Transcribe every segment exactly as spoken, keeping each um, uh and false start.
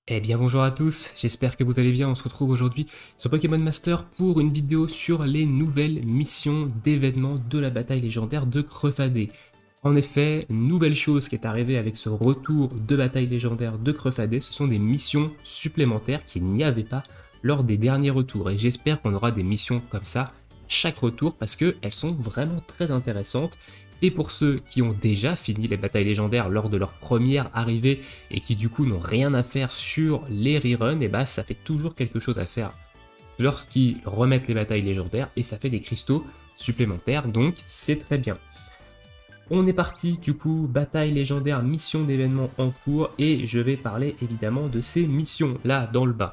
Eh bien bonjour à tous, j'espère que vous allez bien. On se retrouve aujourd'hui sur Pokémon Master pour une vidéo sur les nouvelles missions d'événements de la bataille légendaire de Crefadé. En effet, nouvelle chose qui est arrivée avec ce retour de bataille légendaire de Crefadé, ce sont des missions supplémentaires qu'il n'y avait pas lors des derniers retours. Et j'espère qu'on aura des missions comme ça chaque retour parce qu'elles sont vraiment très intéressantes. Et pour ceux qui ont déjà fini les batailles légendaires lors de leur première arrivée et qui du coup n'ont rien à faire sur les reruns, et bah ça fait toujours quelque chose à faire lorsqu'ils remettent les batailles légendaires et ça fait des cristaux supplémentaires, donc c'est très bien. On est parti du coup, bataille légendaire, mission d'événement en cours, et je vais parler évidemment de ces missions là dans le bas.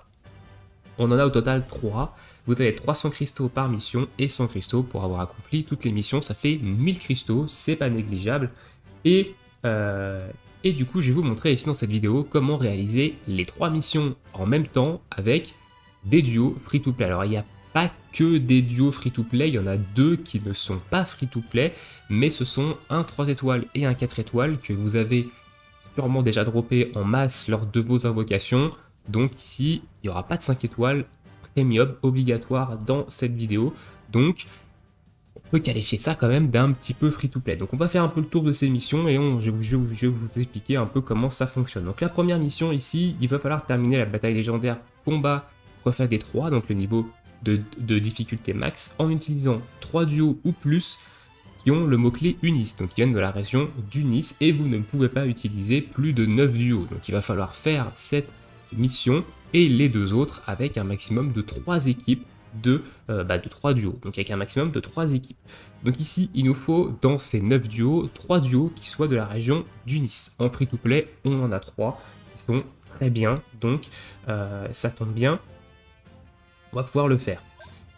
On en a au total trois. Vous avez trois cents cristaux par mission et cent cristaux pour avoir accompli toutes les missions. Ça fait mille cristaux, c'est pas négligeable. Et, euh, et du coup, je vais vous montrer ici dans cette vidéo comment réaliser les trois missions en même temps avec des duos free-to-play. Alors, il n'y a pas que des duos free-to-play, il y en a deux qui ne sont pas free-to-play, mais ce sont un trois étoiles et un quatre étoiles que vous avez sûrement déjà droppé en masse lors de vos invocations. Donc ici, il n'y aura pas de cinq étoiles premium obligatoire dans cette vidéo. Donc, on peut qualifier ça quand même d'un petit peu free-to-play. Donc on va faire un peu le tour de ces missions et on, je, je, je vais vous expliquer un peu comment ça fonctionne. Donc la première mission ici, il va falloir terminer la bataille légendaire combat Crefadé trois, donc le niveau de, de difficulté max, en utilisant trois duos ou plus qui ont le mot-clé Unis, donc qui viennent de la région d'Unis, et vous ne pouvez pas utiliser plus de neuf duos. Donc il va falloir faire cette mission et les deux autres avec un maximum de trois équipes de, euh, bah, de trois duos, donc avec un maximum de trois équipes. Donc ici, il nous faut dans ces neuf duos, trois duos qui soient de la région d'Unis. En free-to-play, on en a trois qui sont très bien, donc euh, ça tombe bien, on va pouvoir le faire.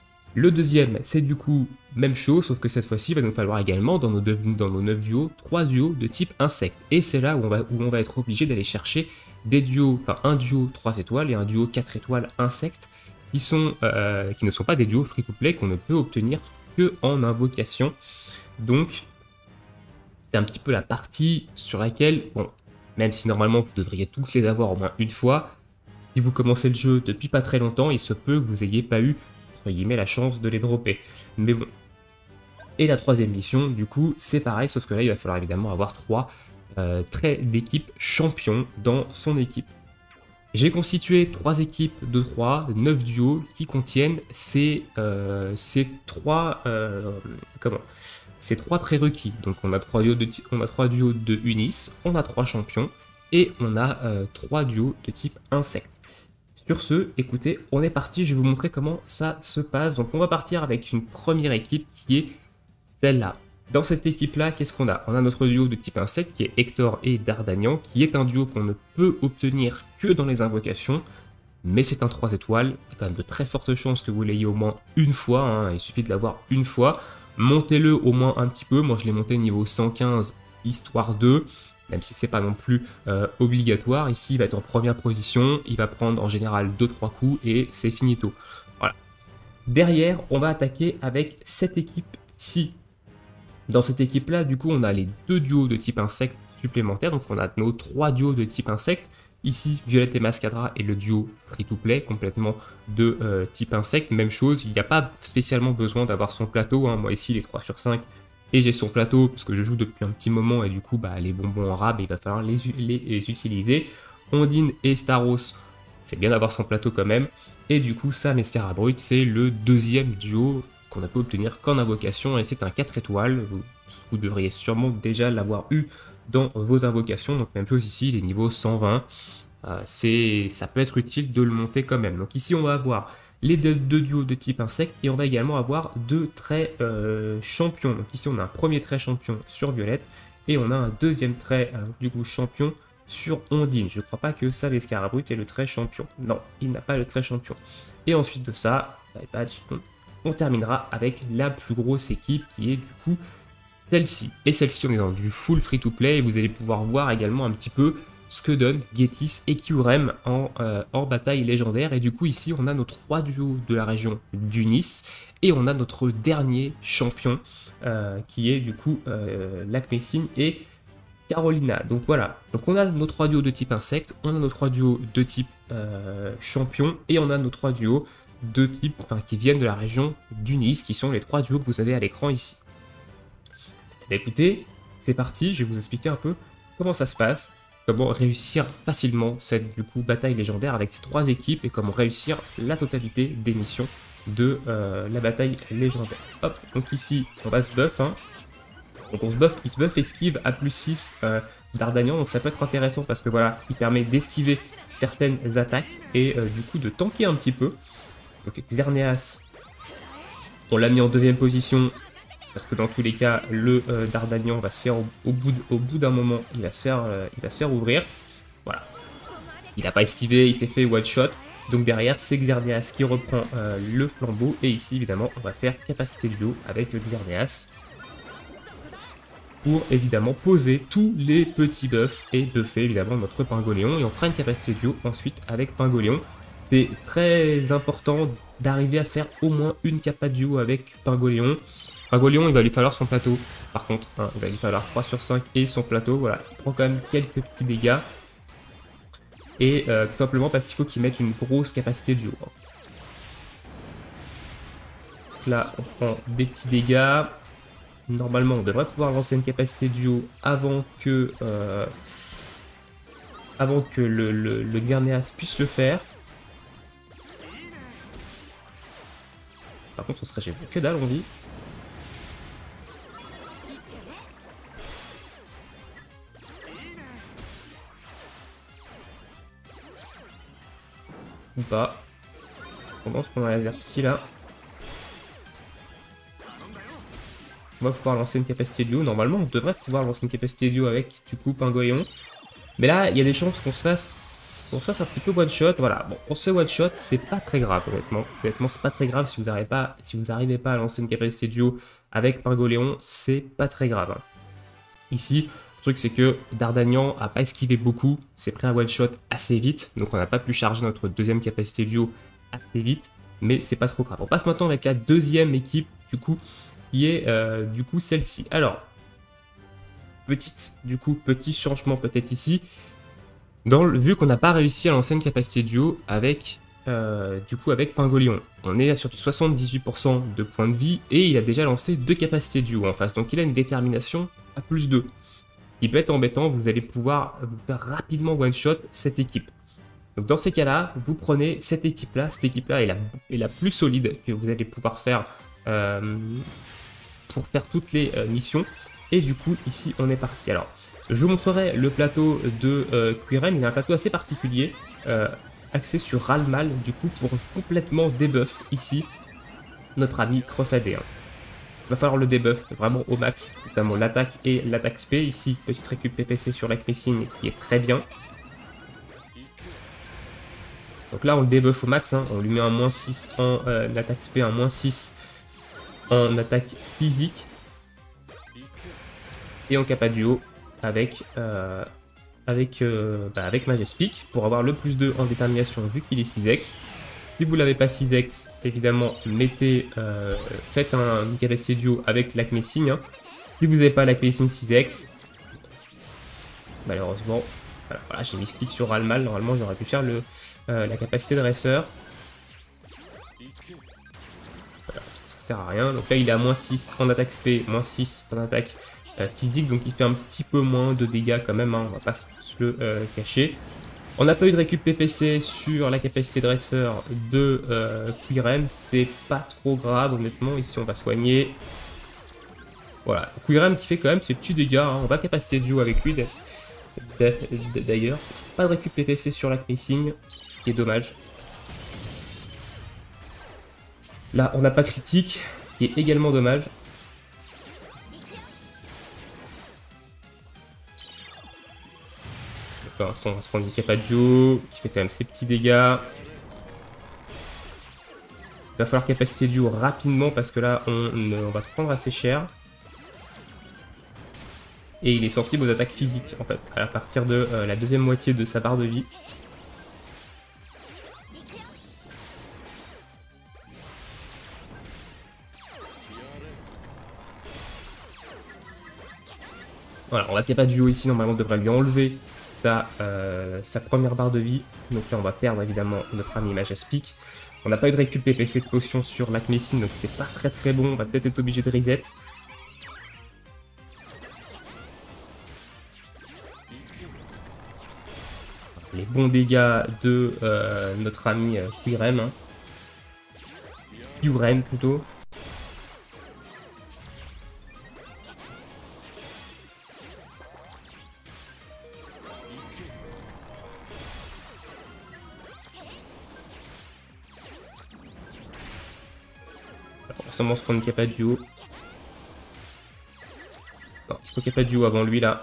Le deuxième, c'est du coup même chose, sauf que cette fois-ci, il va nous falloir également, dans nos, deux, dans nos neuf duos, trois duos de type insecte. Et c'est là où on va, où on va être obligé d'aller chercher des duos, enfin un duo trois étoiles et un duo quatre étoiles insectes, qui, sont, euh, qui ne sont pas des duos free-to-play qu'on ne peut obtenir que en invocation. Donc, c'est un petit peu la partie sur laquelle, bon, même si normalement vous devriez tous les avoir au moins une fois, si vous commencez le jeu depuis pas très longtemps, il se peut que vous n'ayez pas eu la chance de les dropper. Mais bon. Et la troisième mission, du coup, c'est pareil, sauf que là, il va falloir évidemment avoir trois euh, traits d'équipe champions dans son équipe. J'ai constitué trois équipes de trois, neuf duos qui contiennent ces, euh, ces trois euh, comment ces trois prérequis. Donc on a trois duos de on a trois duos de Unis, on a trois champions et on a euh, trois duos de type insecte. Sur ce, écoutez, on est parti, je vais vous montrer comment ça se passe. Donc on va partir avec une première équipe qui est celle-là. Dans cette équipe-là, qu'est-ce qu'on a? On a notre duo de type insecte qui est Hector et Dardagnan, qui est un duo qu'on ne peut obtenir que dans les invocations, mais c'est un trois étoiles. Il y a quand même de très fortes chances que vous l'ayez au moins une fois, hein. Il suffit de l'avoir une fois. Montez-le au moins un petit peu, moi je l'ai monté niveau cent quinze, histoire de... Même si c'est pas non plus euh, obligatoire, ici il va être en première position, il va prendre en général deux trois coups et c'est finito. Voilà. Derrière, on va attaquer avec cette équipe-ci. Dans cette équipe-là, du coup, on a les deux duos de type insecte supplémentaires, donc on a nos trois duos de type insecte. Ici, Violette et Mascadra et le duo free-to-play, complètement de euh, type insecte. Même chose, il n'y a pas spécialement besoin d'avoir son plateau, hein. Moi ici, les trois sur cinq. Et j'ai son plateau parce que je joue depuis un petit moment et du coup bah, les bonbons en rab il va falloir les, les, les utiliser. Ondine et Staros, c'est bien d'avoir son plateau quand même. Et du coup Sam et Scarabrut c'est le deuxième duo qu'on a pu obtenir qu'en invocation et c'est un quatre étoiles. Vous, vous devriez sûrement déjà l'avoir eu dans vos invocations. Donc même chose ici, les niveaux cent vingt. Euh, c'est, ça peut être utile de le monter quand même. Donc ici on va avoir les deux, deux duos de type insecte et on va également avoir deux traits euh, champions. Donc ici on a un premier trait champion sur Violette et on a un deuxième trait euh, du coup champion sur Ondine. Je ne crois pas que ça les Scarabrut ait le trait champion. Non, il n'a pas le trait champion. Et ensuite de ça, on, on terminera avec la plus grosse équipe qui est du coup celle-ci. Et celle-ci on est dans du full free to play et vous allez pouvoir voir également un petit peu ce que donne Getis et Kyurem en, euh, en bataille légendaire. Et du coup ici on a nos trois duos de la région d'Unis et on a notre dernier champion euh, qui est du coup euh, Lacmessine et Carolina. Donc voilà, donc on a nos trois duos de type insecte, on a nos trois duos de type euh, champion, et on a nos trois duos de type, enfin, qui viennent de la région du Nice, qui sont les trois duos que vous avez à l'écran ici. Bah, écoutez, c'est parti, je vais vous expliquer un peu comment ça se passe, comment réussir facilement cette du coup bataille légendaire avec ces trois équipes et comment réussir la totalité des missions de euh, la bataille légendaire. Hop, donc ici on va se buff, hein. Donc on se buff, il se buff esquive à plus six euh, d'Ardanyan, donc ça peut être intéressant parce que voilà, il permet d'esquiver certaines attaques et euh, du coup de tanker un petit peu. Donc Xerneas, on l'a mis en deuxième position parce que dans tous les cas, le euh, Dardanian va se faire au, au bout d'un moment, il va se faire, euh, il va se faire ouvrir. Voilà. Il n'a pas esquivé, il s'est fait one shot. Donc derrière, c'est Xerneas qui reprend euh, le flambeau. Et ici, évidemment, on va faire capacité duo avec le Xerneas. Pour évidemment poser tous les petits buffs et buffer évidemment notre Pingoléon. Et on fera une capacité duo ensuite avec Pingoléon. C'est très important d'arriver à faire au moins une capa duo avec Pingoléon. Pingoléon, il va lui falloir son plateau, par contre, hein, il va lui falloir trois sur cinq et son plateau, voilà, il prend quand même quelques petits dégâts, et euh, tout simplement parce qu'il faut qu'il mette une grosse capacité duo. Hein. Donc là, on prend des petits dégâts, normalement on devrait pouvoir lancer une capacité duo avant que, euh, avant que le, le, le Xerneas puisse le faire. Par contre, ce serait génial. Que dalle, on dit. Ou pas. On commence pendant la laser psy là. On va pouvoir lancer une capacité duo. Normalement, on devrait pouvoir lancer une capacité duo avec du coup Pingoléon. Mais là, il y a des chances qu'on se fasse, qu'on se fasse un petit peu one shot. Voilà. Bon, pour ce one shot, c'est pas très grave, honnêtement. Honnêtement, c'est pas très grave si vous n'arrivez pas, si vous n'arrivez pas à lancer une capacité duo avec Pingoléon, c'est pas très grave. Hein. Ici, le truc c'est que Dardanian a pas esquivé beaucoup, c'est pris un one shot assez vite, donc on n'a pas pu charger notre deuxième capacité duo assez vite, mais c'est pas trop grave. On passe maintenant avec la deuxième équipe, du coup, qui est euh, du coup celle-ci. Alors, petite, du coup, petit changement peut-être ici, dans le, vu qu'on n'a pas réussi à lancer une capacité duo avec, euh, du coup, avec Pingoléon. On est sur du soixante-dix-huit pour cent de points de vie, et il a déjà lancé deux capacités duo en face, donc il a une détermination à plus deux. Ce qui peut être embêtant, vous allez pouvoir vous faire rapidement one-shot cette équipe. Donc dans ces cas-là, vous prenez cette équipe-là, cette équipe-là est la, est la plus solide que vous allez pouvoir faire euh, pour faire toutes les euh, missions. Et du coup, ici, on est parti. Alors, je vous montrerai le plateau de euh, Quirem, il a un plateau assez particulier, euh, axé sur Ralmal, du coup, pour complètement debuff ici notre ami Crefadé. Hein. Il va falloir le debuff vraiment au max, notamment l'attaque et l'attaque spé. Ici, petite récup P P C sur l'Acmessing qui est très bien. Donc là, on le debuff au max, hein. On lui met un moins six en euh, attaque spé, un moins six en attaque physique. Et en capa duo avec, euh, avec, euh, bah, avec Majespic pour avoir le plus deux en détermination vu qu'il est six X. Si vous l'avez pas six X, évidemment, mettez, euh, faites un, une capacité duo avec l'Acmessing. Hein. Si vous n'avez pas l'Acmessing six X, malheureusement, voilà, voilà j'ai mis clic sur Ralmal. Normalement, j'aurais pu faire le, euh, la capacité de dresseur. Voilà, ça sert à rien. Donc là, il est à moins six en attaque spé, moins six en attaque euh, physique. Donc il fait un petit peu moins de dégâts quand même. Hein, on va pas se le euh, cacher. On n'a pas eu de récup P P C sur la capacité dresseur de euh, Quirem, c'est pas trop grave honnêtement, ici on va soigner. Voilà, Quirem qui fait quand même ses petits dégâts, hein. On va capacité duo avec lui d'ailleurs. Pas de récup P P C sur la Acmessing, ce qui est dommage. Là on n'a pas critique, ce qui est également dommage. On va se prendre une capa duo qui fait quand même ses petits dégâts. Il va falloir capacité duo rapidement parce que là on, on va prendre assez cher. Et il est sensible aux attaques physiques en fait, à partir de euh, la deuxième moitié de sa barre de vie. Voilà, on va pas duo ici, normalement on devrait lui enlever sa, euh, sa première barre de vie. Donc là on va perdre évidemment notre ami Majaspic. On n'a pas eu de récup P P C de potion sur l'Acmessine, donc c'est pas très très bon, on va peut-être être obligé de reset. Les bons dégâts de euh, notre ami euh, Quirem. Hein. Qrem plutôt. On va sûrement se prendre une capa duo. Non, il faut capa duo avant lui là.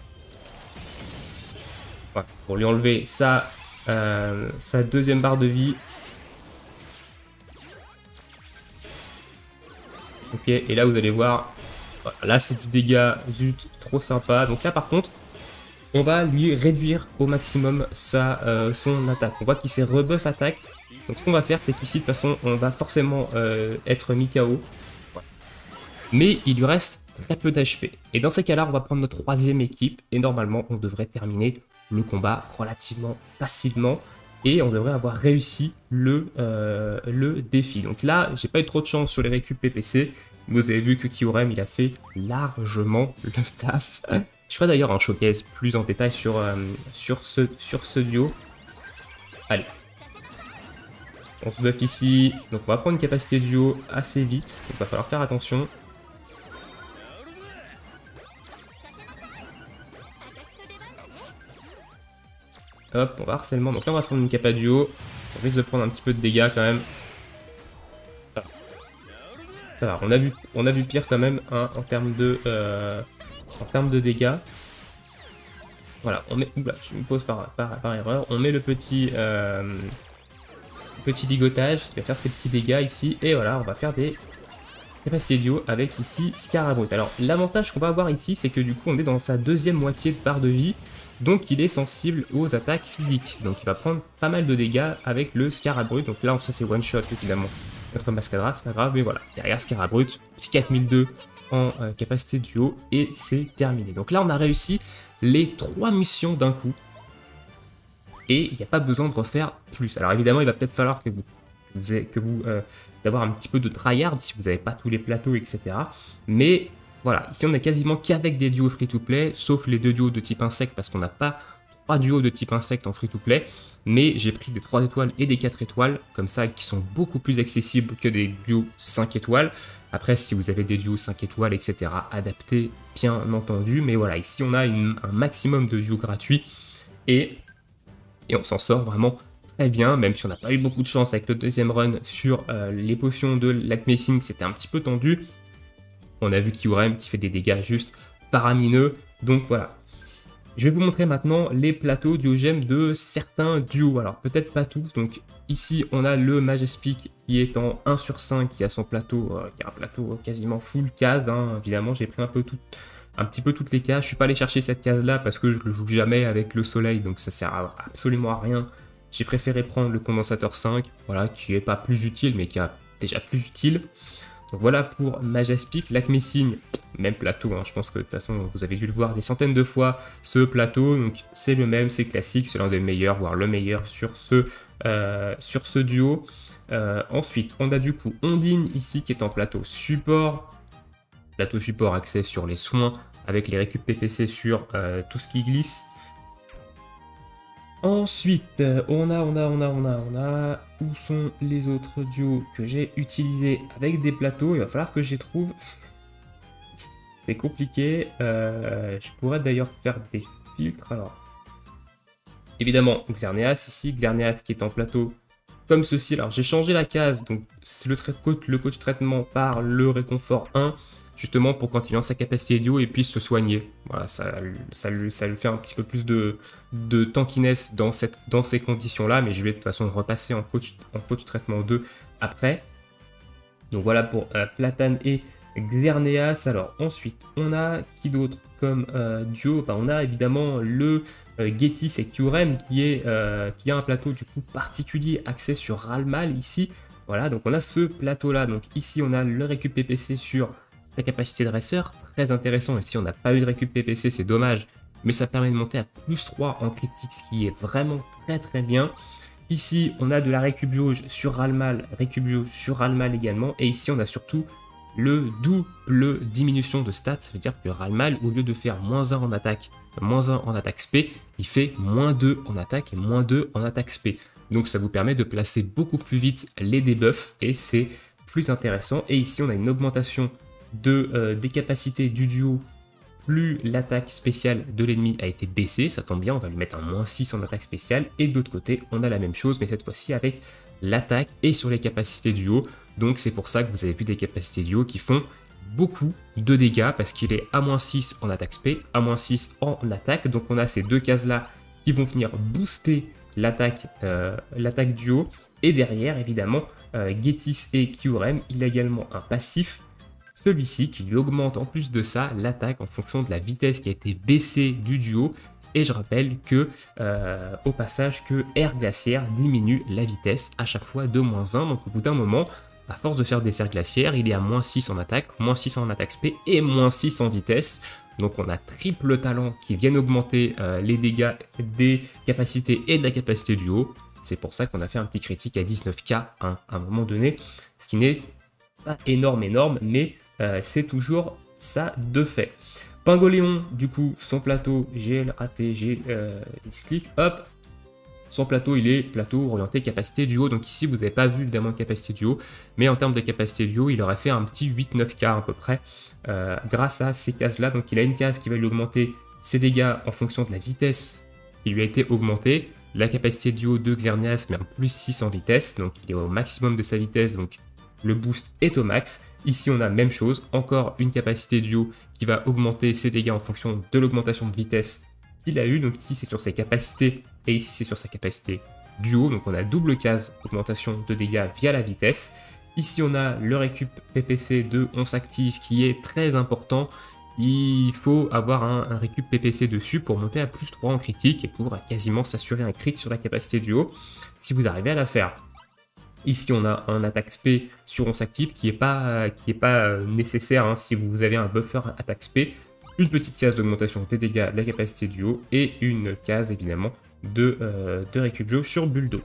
Voilà, pour lui enlever sa, euh, sa deuxième barre de vie. Ok, et là vous allez voir, voilà, là c'est du dégât, zut, trop sympa. Donc là par contre, on va lui réduire au maximum sa, euh, son attaque. On voit qu'il s'est rebuff attaque. Donc ce qu'on va faire, c'est qu'ici de toute façon, on va forcément euh, être mis K O. Voilà. Mais il lui reste très peu d'H P. Et dans ces cas-là, on va prendre notre troisième équipe. Et normalement, on devrait terminer le combat relativement facilement. Et on devrait avoir réussi le, euh, le défi. Donc là, j'ai pas eu trop de chance sur les récup P P C. Vous avez vu que Kyurem, il a fait largement le taf. Je ferai d'ailleurs un showcase plus en détail sur, euh, sur, ce, sur ce duo. Allez. On se buff ici. Donc on va prendre une capacité duo assez vite. Donc il va falloir faire attention. Hop, on va harcèlement. Donc là on va prendre une capa duo. On risque de prendre un petit peu de dégâts quand même. Ah. Ça va, on a vu, on a vu pire quand même hein, en termes de, euh, en termes de dégâts. Voilà, on met, oula, je me pose par, par, par erreur. On met le petit, euh, petit ligotage qui va faire ses petits dégâts ici. Et voilà, on va faire des capacités duo avec ici Scarabrut. Alors l'avantage qu'on va avoir ici, c'est que du coup on est dans sa deuxième moitié de barre de vie. Donc il est sensible aux attaques physiques. Donc il va prendre pas mal de dégâts avec le Scarabrut. Donc là on se fait one shot évidemment notre Mascadra, c'est pas grave. Mais voilà, derrière Scarabrut, petit quatre mille deux en euh, capacité duo. Et c'est terminé. Donc là on a réussi les trois missions d'un coup. Et il n'y a pas besoin de refaire plus. Alors évidemment il va peut-être falloir que vous vous avez, que vous euh, d'avoir un petit peu de tryhard si vous n'avez pas tous les plateaux, et cetera. Mais voilà, ici on est quasiment qu'avec des duos free-to-play, sauf les deux duos de type insecte, parce qu'on n'a pas trois duos de type insecte en free-to-play. Mais j'ai pris des trois étoiles et des quatre étoiles, comme ça, qui sont beaucoup plus accessibles que des duos cinq étoiles. Après, si vous avez des duos cinq étoiles, et cetera, adaptés, bien entendu. Mais voilà, ici on a une, un maximum de duos gratuits, et, et on s'en sort vraiment très bien, même si on n'a pas eu beaucoup de chance avec le deuxième run sur euh, les potions de l'Acmessing, c'était un petit peu tendu. On a vu Kyurem qui fait des dégâts juste faramineux. Donc voilà. Je vais vous montrer maintenant les plateaux duogèmes de certains duos. Alors peut-être pas tous. Donc ici on a le Majaspic qui est en un sur cinq, qui a son plateau, euh, qui a un plateau quasiment full case. Hein. Évidemment j'ai pris un peu tout, un petit peu toutes les cases. Je suis pas allé chercher cette case là parce que je le joue jamais avec le soleil. Donc ça sert à absolument à rien. J'ai préféré prendre le condensateur cinq, voilà, qui est pas plus utile, mais qui est déjà plus utile. Donc voilà pour Majaspic, l'Acmessing, même plateau, hein, je pense que de toute façon vous avez dû le voir des centaines de fois, ce plateau, donc c'est le même, c'est classique, c'est l'un des meilleurs, voire le meilleur sur ce, euh, sur ce duo. Euh, ensuite, on a du coup Ondine ici qui est en plateau support, plateau support accès sur les soins, avec les récup P P C sur euh, tout ce qui glisse. Ensuite, on a, on a, on a, on a, on a... Où sont les autres duos que j'ai utilisés avec des plateaux? Il va falloir que je les trouve. C'est compliqué. Euh, je pourrais d'ailleurs faire des filtres. Alors, évidemment, Xerneas ici. Xerneas qui est en plateau comme ceci. Alors, j'ai changé la case. Donc, c'est le, le coach traitement par le réconfort un. Justement pour quand il lance sa capacité duo et puisse se soigner. Voilà, ça, ça, lui, ça lui fait un petit peu plus de, de tankiness dans, cette, dans ces conditions-là, mais je vais de toute façon repasser en coach, en coach traitement deux après. Donc voilà pour euh, Platane et Xerneas. Alors ensuite, on a qui d'autre comme euh, duo? Enfin, on a évidemment le euh, Getis et Kyurem qui, est, euh, qui a un plateau du coup particulier axé sur Ralmal ici. Voilà, donc on a ce plateau-là. Donc ici, on a le récup P P C sur Sa capacité de dresseur, très intéressant. Ici, on n'a pas eu de récup P P C, c'est dommage. Mais ça permet de monter à plus trois en critique, ce qui est vraiment très très bien. Ici, on a de la récup jauge sur Ralmal, récup jauge sur Ralmal également. Et ici, on a surtout le double diminution de stats. Ça veut dire que Ralmal, au lieu de faire moins un en attaque, moins un en attaque spé, il fait moins deux en attaque et moins deux en attaque spé. Donc ça vous permet de placer beaucoup plus vite les debuffs et c'est plus intéressant. Et ici, on a une augmentation de, euh, des capacités du duo. Plus l'attaque spéciale de l'ennemi a été baissée, ça tombe bien, on va lui mettre un moins six en attaque spéciale. Et de l'autre côté, on a la même chose, mais cette fois-ci avec l'attaque et sur les capacités duo. Donc c'est pour ça que vous avez vu des capacités duo qui font beaucoup de dégâts, parce qu'il est à moins six en attaque spé, à moins six en attaque. Donc on a ces deux cases-là qui vont venir booster l'attaque euh, l'attaque duo. Et derrière, évidemment, euh, Getis et Kyurem, il a également un passif. Celui-ci qui lui augmente en plus de ça l'attaque en fonction de la vitesse qui a été baissée du duo. Et je rappelle que euh, au passage que Air Glaciaire diminue la vitesse à chaque fois de moins un. Donc au bout d'un moment, à force de faire des serres glaciaires, il est à moins six en attaque, moins six en attaque spé et moins six en vitesse. Donc on a triple talent qui viennent augmenter euh, les dégâts des capacités et de la capacité du haut. C'est pour ça qu'on a fait un petit critique à dix-neuf K hein, à un moment donné, ce qui n'est pas énorme énorme, mais euh, c'est toujours ça de fait. Pingoléon, du coup, son plateau, j'ai raté, j'ai euh, clic, hop. Son plateau, il est plateau orienté capacité du haut. Donc ici, vous n'avez pas vu évidemment de capacité du haut, mais en termes de capacité du haut, il aurait fait un petit huit neuf K à peu près euh, grâce à ces cases-là. Donc il a une case qui va lui augmenter ses dégâts en fonction de la vitesse qui lui a été augmentée. La capacité du haut de Xerneas met un plus six en vitesse, donc il est au maximum de sa vitesse, donc le boost est au max. Ici, on a même chose, encore une capacité du haut qui va augmenter ses dégâts en fonction de l'augmentation de vitesse qu'il a eu. Donc ici, c'est sur ses capacités et ici, c'est sur sa capacité du haut. Donc on a double case augmentation de dégâts via la vitesse. Ici, on a le récup P P C de onze actif qui est très important. Il faut avoir un, un récup P P C dessus pour monter à plus trois en critique et pour quasiment s'assurer un crit sur la capacité du haut si vous arrivez à la faire. Ici, on a un attaque spé sur onze actif qui n'est pas, qui est pas nécessaire hein, si vous avez un buffer attaque spé. Une petite case d'augmentation des dégâts de la capacité du haut et une case évidemment de, euh, de récup jauge sur Buldo.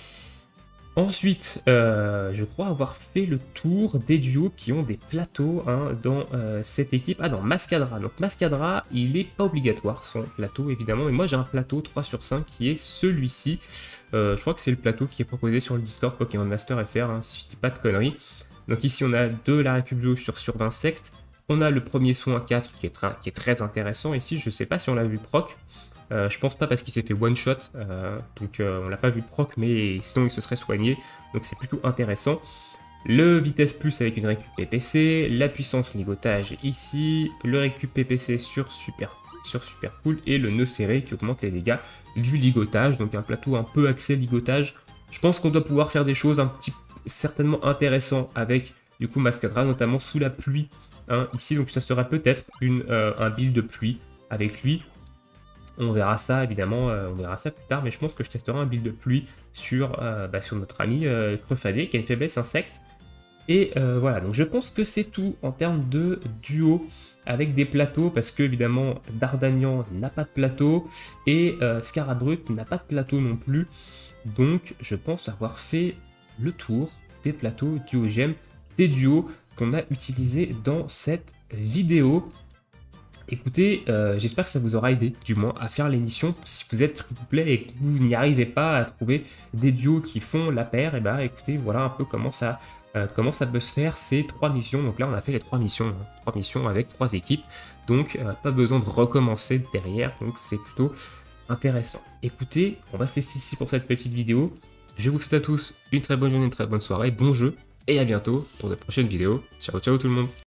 Ensuite, euh, je crois avoir fait le tour des duos qui ont des plateaux hein, dans euh, cette équipe. Ah, dans Mascadra. Donc Mascadra, il n'est pas obligatoire son plateau évidemment, mais moi j'ai un plateau trois sur cinq qui est celui-ci. Euh, je crois que c'est le plateau qui est proposé sur le Discord Pokémon Master F R, hein, si je dis pas de conneries. Donc ici on a de la récup jauge sur Survinsect. On a le premier soin quatre qui est, très, qui est très intéressant. Ici, je sais pas si on l'a vu proc. Euh, je pense pas parce qu'il s'est fait one shot. Euh, donc euh, on l'a pas vu proc, mais sinon il se serait soigné. Donc c'est plutôt intéressant. Le vitesse plus avec une récup P P C. La puissance ligotage ici. Le récup P P C sur super, sur super cool. Et le nœud serré qui augmente les dégâts du ligotage. Donc un plateau un peu axé ligotage. Je pense qu'on doit pouvoir faire des choses un petit certainement intéressantes avec du coup Mascadra, notamment sous la pluie. Hein, ici, donc ça serait peut-être euh, un build de pluie avec lui. On verra ça évidemment, euh, on verra ça plus tard, mais je pense que je testerai un build de pluie sur, euh, bah, sur notre ami euh, Crefadé qui a une faiblesse insecte. Et euh, voilà, donc je pense que c'est tout en termes de duo avec des plateaux, parce que évidemment Dardanian n'a pas de plateau et euh, Scarabrut n'a pas de plateau non plus. Donc je pense avoir fait le tour des plateaux duo-gem, des duos qu'on a utilisé dans cette vidéo. Écoutez, euh, j'espère que ça vous aura aidé, du moins, à faire l'émission. Si vous êtes s'il vous plaît et que vous n'y arrivez pas à trouver des duos qui font la paire, et bah écoutez, voilà un peu comment ça, euh, comment ça peut se faire ces trois missions. Donc là, on a fait les trois missions, hein, trois missions avec trois équipes, donc euh, pas besoin de recommencer derrière, donc c'est plutôt intéressant. Écoutez, on va se laisser ici pour cette petite vidéo. Je vous souhaite à tous une très bonne journée, une très bonne soirée, bon jeu, et à bientôt pour de prochaines vidéos. Ciao, ciao tout le monde.